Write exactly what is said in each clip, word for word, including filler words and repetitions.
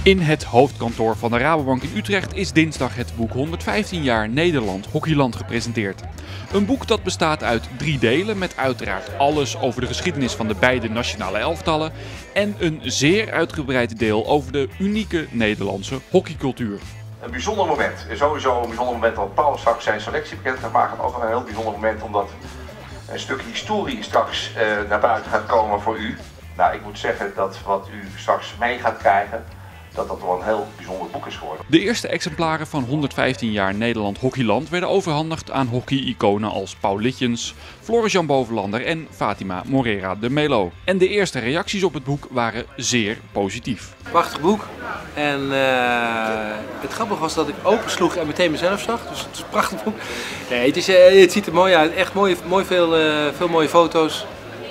In het hoofdkantoor van de Rabobank in Utrecht is dinsdag het boek honderdvijftien jaar Nederland Hockeyland gepresenteerd. Een boek dat bestaat uit drie delen met uiteraard alles over de geschiedenis van de beide nationale elftallen en een zeer uitgebreid deel over de unieke Nederlandse hockeycultuur. Een bijzonder moment. Sowieso een bijzonder moment dat Paul straks zijn selectie bekend gaat maken. Ook een heel bijzonder moment omdat een stuk historie straks uh, naar buiten gaat komen voor u. Nou, ik moet zeggen dat wat u straks mee gaat krijgen, dat dat wel een heel bijzonder boek is geworden. De eerste exemplaren van honderdvijftien jaar Nederland Hockeyland werden overhandigd aan hockey-iconen als Paul Litjens, Floris-Jan Bovenlander en Fatima Morera de Melo. En de eerste reacties op het boek waren zeer positief. Prachtig boek. En uh, het grappige was dat ik opensloeg en meteen mezelf zag. Dus het is een prachtig boek. Nee, het, is, uh, het ziet er mooi uit. Echt mooi, mooi veel, uh, veel mooie foto's.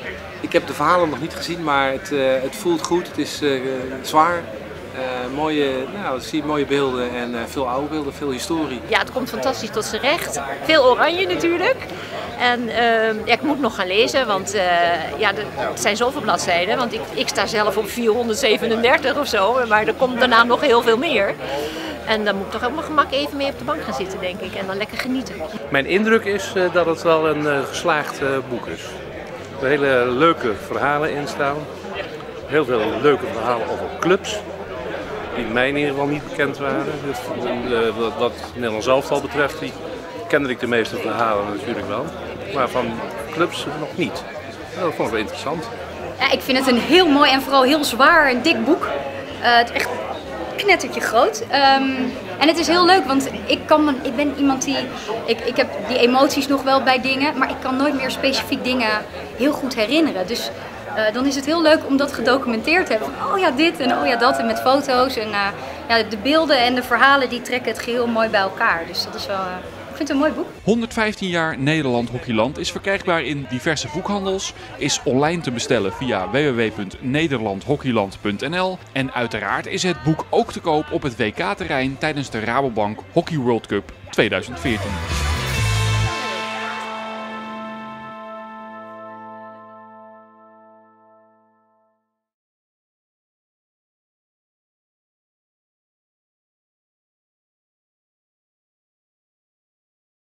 Ik heb de verhalen nog niet gezien, maar het, uh, het voelt goed. Het is uh, zwaar. Uh, mooie, nou, zie mooie beelden en uh, veel oude beelden, veel historie. Ja, het komt fantastisch tot zijn recht. Veel oranje natuurlijk. En uh, ja, ik moet nog gaan lezen, want uh, ja, er zijn zoveel bladzijden. Want ik, ik sta zelf op vierhonderdzevenendertig of zo, maar er komt daarna nog heel veel meer. En dan moet ik toch op mijn gemak even mee op de bank gaan zitten, denk ik. En dan lekker genieten. Mijn indruk is uh, dat het wel een uh, geslaagd uh, boek is. Er hele leuke verhalen in staan. Heel veel leuke verhalen over clubs. Die mij in ieder geval niet bekend waren. Dus, uh, wat het Nederlands elftal betreft, die kende ik de meeste verhalen natuurlijk wel. Maar van clubs nog niet. Dat vond ik wel interessant. Ja, ik vind het een heel mooi en vooral heel zwaar en dik boek. Uh, het is echt knettertje groot. Um, en het is heel leuk, want ik, kan, ik ben iemand die... Ik, ik heb die emoties nog wel bij dingen, maar ik kan nooit meer specifiek dingen heel goed herinneren. Dus uh, dan is het heel leuk om dat gedocumenteerd te hebben. Van, oh ja, dit en oh ja, dat en met foto's. En uh, ja, de beelden en de verhalen die trekken het geheel mooi bij elkaar. Dus dat is wel... Uh, Ik vind het een mooi boek. honderdvijftien jaar Nederland Hockeyland is verkrijgbaar in diverse boekhandels, is online te bestellen via w w w punt nederland hockeyland punt n l en uiteraard is het boek ook te koop op het W K-terrein tijdens de Rabobank Hockey World Cup tweeduizend veertien.